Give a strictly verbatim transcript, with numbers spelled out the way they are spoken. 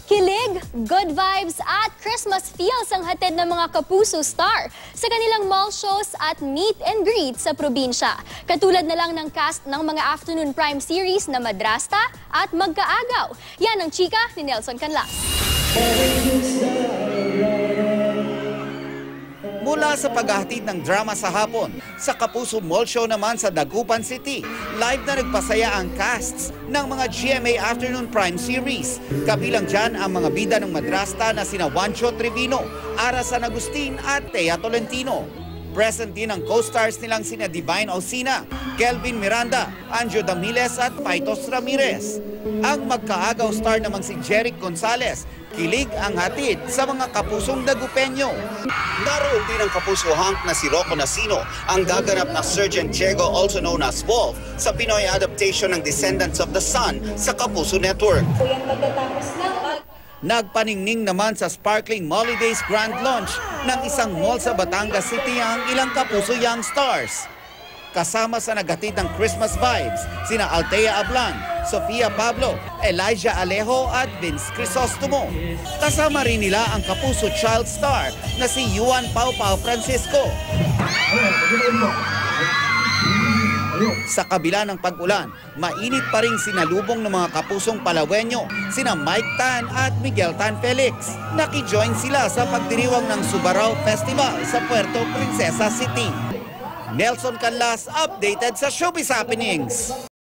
Kilig, good vibes at Christmas feels ang hatid ng mga Kapuso star sa kanilang mall shows at meet and greet sa probinsya. Katulad na lang ng cast ng mga afternoon prime series na Madrasta at Magkaagaw. Yan ang chika ni Nelson Canlas. Mula sa paghahatid ng drama sa hapon, sa Kapuso Mall Show naman sa Dagupan City, live na nagpasaya ang casts ng mga G M A Afternoon Prime Series. Kabilang dyan ang mga bida ng Madrasta na sina Juancho Trevino, Ara San Agustin at Thea Tolentino. Present din ang co-stars nilang sina Divine Osina, Kelvin Miranda, Anjo Damiles at Paitos Ramirez. Ang Magkaagaw star naman si Jeric Gonzalez, Kilig ang hatid sa mga Kapusong Dagupeño. Naroon din ang Kapuso hunk na si Rocco Nasino, ang gaganap na Sergeant Diego, also known as Wolf, sa Pinoy adaptation ng Descendants of the Sun sa Kapuso Network. Nagpaningning naman sa Sparkling Holidays Grand Launch ng isang mall sa Batangas City ang ilang Kapuso Young Stars. Kasama sa naghatid ng Christmas vibes, sina Althea Ablan, Sofia Pablo, Elijah Alejo at Vince Crisostomo. Kasama rin nila ang Kapuso Child Star na si Juan Pau Pau Francisco. Sa kabila ng pag-ulan, mainit pa ring sinalubong ng mga Kapusong Palawenyo, sina Mike Tan at Miguel Tan Felix. Nakijoin sila sa pagdiriwang ng Subarao Festival sa Puerto Princesa City. Nelson Canlas, updated sa Showbiz Happenings.